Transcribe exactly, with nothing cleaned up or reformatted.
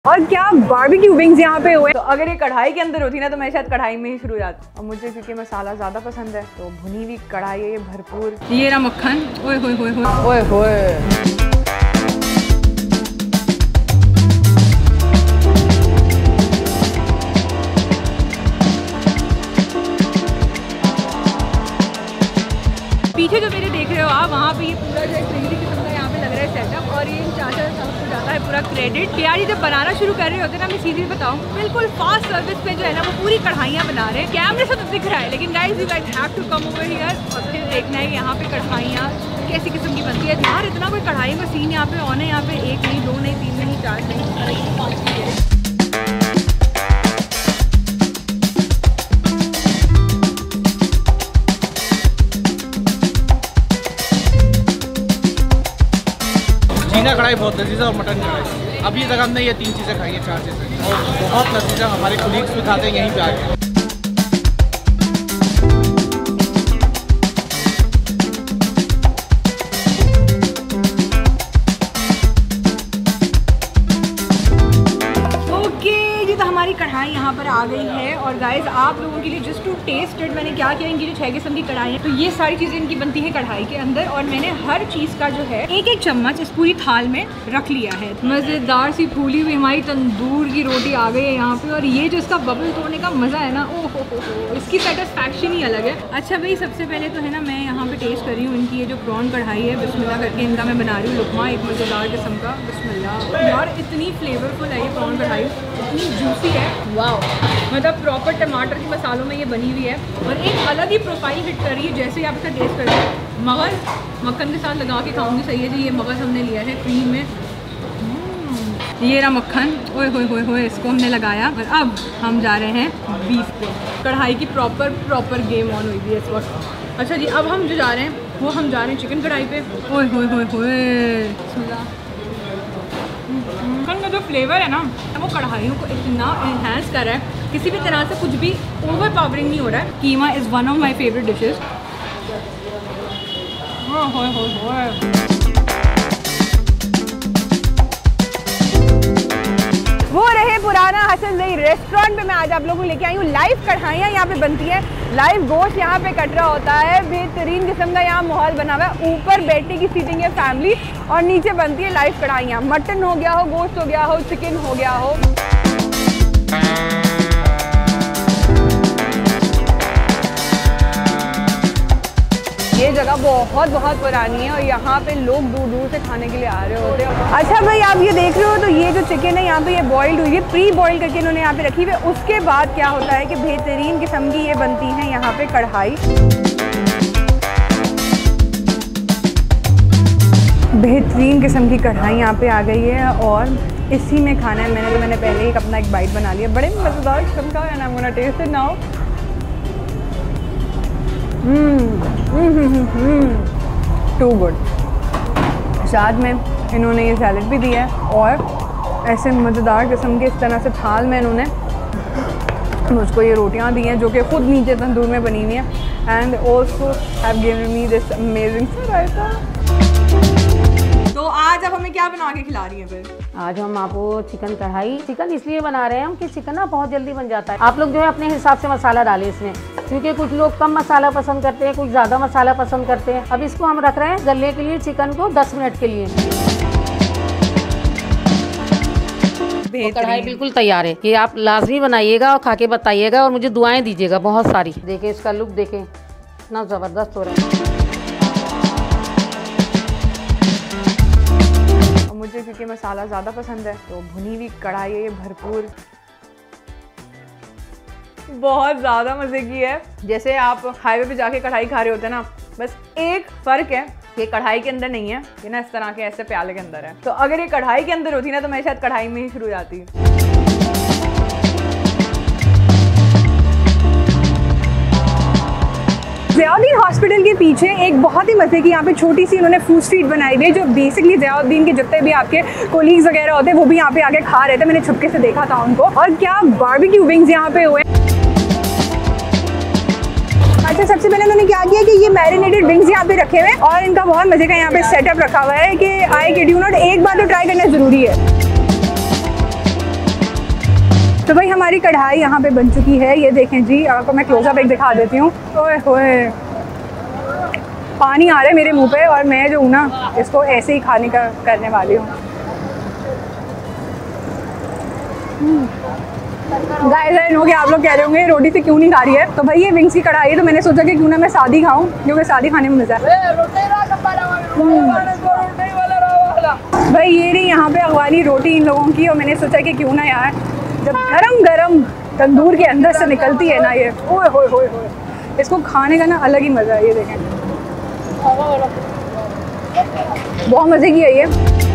और क्या barbecue wings यहाँ पे हुए। तो अगर ये कढ़ाई के अंदर होती ना तो मैं शायद कढ़ाई में ही शुरू हो जाती। और मुझे क्योंकि मसाला ज़्यादा पसंद है तो भुनी हुई कढ़ाई है ये भरपूर। ये रहा मक्खन, ओए होए होए होए ओए होए। पीछे जो मेरे देख रहे हो आप, वहाँ पे ये पूरा जो ट्रेनरी किस्म का यहाँ पे लग रहा है सेटअप, और ये चाचा साहब को जाता है पूरा क्रेडिट। यार ये जब बनाना शुरू कर रहे होते हैं ना, मैं सीधी बताऊँ, बिल्कुल फास्ट सर्विस पे जो है ना वो पूरी कढ़ाइयाँ बना रहे हैं। कैमरे से तो दिख रहा है, लेकिन guys you guys have to come over here और फिर देखना है यहाँ पे कढ़ाइयाँ कैसी किस्म की बनती है। यार इतना कोई कढ़ाई का सीन यहाँ पे ऑन है। यहाँ पे एक नहीं, दो नहीं, तीन नहीं, चार नहीं, पाँच नहीं। झींगा कढ़ाई बहुत लजीजा और मटन कढ़ाई। अभी तक हमने ये तीन चीज़ें खाई हैं, चार चीज़ें, और बहुत लजीजा। हमारे कोलीग्स भी खाते हैं यहीं पे आके। हमारी कढ़ाई यहाँ पर आ गई है। और गाइस आप लोगों के लिए जस्ट टू टेस्ट इट मैंने क्या किया, इनकी जो छह किस्म की कढ़ाई है तो ये सारी चीज़ें इनकी बनती है कढ़ाई के अंदर, और मैंने हर चीज़ का जो है एक एक चम्मच इस पूरी थाल में रख लिया है। मज़ेदार सी फूली हुई हमारी तंदूर की रोटी आ गई है यहाँ पे, और ये जो इसका बबल तोड़ने का मज़ा है ना, ओ हो हो हो, इसकी सेटिस्फैक्शन ही अलग है। अच्छा भाई, सबसे पहले तो है ना मैं यहाँ पे टेस्ट कर रही हूँ इनकी ये जो प्रॉन कढ़ाई है। बिस्मिल्लाह करके इनका मैं बना रही हूँ लुकमा, एक मज़ेदार किस्म का। बिस्मिल्लाह। यार इतनी फ्लेवरफुल है ये प्रॉन कढ़ाई, इतनी जूसी है, वाह। मतलब प्रॉपर टमाटर के मसालों में ये बनी हुई है, और एक अलग ही प्रोफाइल हिट कर रही है। जैसे आप इसका टेस्ट करें, मगज़ मक्खन के साथ लगा के खाऊंगी, सही है जी। ये मगज़ हमने लिया है क्रीम में, ये रहा मक्खन, ओए होए होए होए, इसको हमने लगाया। और अब हम जा रहे हैं बीफ पे। कढ़ाई की प्रॉपर प्रॉपर गेम ऑन हुई थी इस वक्त। अच्छा जी, अब हम जो जा रहे हैं वो हम जा रहे हैं चिकन कढ़ाई पे। ओए होए होए होए, चिकन का जो फ्लेवर है ना वो कढ़ाइयों को इतना इन्हेंस कर रहा है, किसी भी तरह से कुछ भी ओवर पावरिंग नहीं हो रहा है। Keema is one of my favourite dishes. वो रहे पुराना हसन ज़ई रेस्टोरेंट पे मैं आज आप लोगों को लेके आई हूँ। लाइव कढ़ाइयाँ यहाँ पे बनती हैं, लाइव गोश्त यहाँ पे कट रहा होता है। बेहतरीन किस्म का यहाँ माहौल बना हुआ है। ऊपर बैठने की सीटिंग है फैमिली, और नीचे बनती है लाइव कढ़ाइयाँ। मटन हो गया हो, गोश्त हो गया हो, चिकन हो गया हो। ये जगह बहुत बहुत पुरानी है, और यहाँ पे लोग दूर दूर से खाने के लिए आ रहे होते हैं। अच्छा भाई, आप ये देख रहे हो तो ये जो चिकन है यहाँ पे ये बॉइल्ड हुई है, प्री बॉइल करके इन्होंने यहाँ पे रखी हुई है। उसके बाद क्या होता है कि बेहतरीन किस्म की ये बनती है यहाँ पे कढ़ाई। बेहतरीन किस्म की कढ़ाई यहाँ पे आ गई है, और इसी में खाना है। मैंने तो मैंने पहले ही अपना एक बाइट बना लिया, बड़े मज़ेदार किस्म का, and I am gonna taste it now. Too good. साथ में इन्होंने ये सैलड भी दिया है, और ऐसे मज़ेदार किस्म के इस तरह से थाल में इन्होंने मुझको ये रोटियां दी हैं जो कि ख़ुद नीचे तंदूर में बनी हुई हैं। And also have given me this amazing raita. तो आज अब हमें क्या बना के खिला रही हैं फिर? आज हम आपको चिकन कढ़ाई। चिकन इसलिए बना रहे हैं हम कि चिकन ना बहुत जल्दी बन जाता है। आप लोग जो है अपने हिसाब से मसाला डालें इसमें, क्योंकि कुछ लोग कम मसाला पसंद करते हैं, कुछ ज़्यादा मसाला पसंद करते हैं। अब इसको हम रख रहे हैं गलने के लिए चिकन को दस मिनट के लिए। तो कढ़ाई बिल्कुल तैयार है, ये आप लाजमी बनाइएगा और खा के बताइएगा, और मुझे दुआएं दीजिएगा बहुत सारी। देखें इसका लुक, देखें इतना ज़बरदस्त हो रहा है। मुझे क्योंकि मसाला ज़्यादा पसंद है तो भुनी हुई कढ़ाई है ये भरपूर, बहुत ज़्यादा मज़े की है। जैसे आप हाईवे पे जाके कढ़ाई खा रहे होते हैं ना, बस एक फ़र्क है, ये कढ़ाई के अंदर नहीं है, ये ना इस तरह के ऐसे प्याले के अंदर है। तो अगर ये कढ़ाई के अंदर होती ना तो मैं शायद कढ़ाई में ही शुरू हो जाती। ज़ियाउद्दीन हॉस्पिटल के पीछे एक बहुत ही मज़े की यहाँ पे छोटी सी इन्होंने फूड स्ट्रीट बनाई हुई है, जो बेसिकली ज़ियाउद्दीन के जितने भी आपके कोलीग्स वगैरह होते हैं वो भी यहाँ पे आके खा रहे थे। मैंने छुपके से देखा था उनको। और क्या बारबेक्यू विंग्स यहाँ पे हुए। अच्छा, सबसे पहले उन्होंने क्या किया कि ये मैरिनेटेड विंग्स यहाँ पे रखे हुए हैं, और इनका बहुत मज़े का यहाँ पे सेटअप रखा हुआ है कि आई किड यू नॉट, एक बार तो ट्राई करना ज़रूरी है। तो भाई हमारी कढ़ाई यहाँ पे बन चुकी है, ये देखें जी। आपको मैं क्लोजअप एक दिखा देती हूँ। ओए होए, पानी आ रहा है मेरे मुंह पे और मैं जो हूँ ना इसको ऐसे ही खाने का करने वाली हूँ। गाइस आई नो कि आप लोग कह रहे होंगे रोटी से क्यों नहीं खा रही है। तो भाई ये विंग्स की कढ़ाई है, तो मैंने सोचा कि क्यों ना मैं सादी खाऊं, क्योंकि सादी खाने में मज़ा है। भाई ये रही यहाँ पे अफगानी रोटी इन लोगों की, और मैंने सोचा कि क्यों ना यार जब गरम गरम तंदूर के अंदर से निकलती है ना ये, ओए होए होए होए, इसको खाने का ना अलग ही मज़ा है। ये देखें बहुत मज़े की है ये।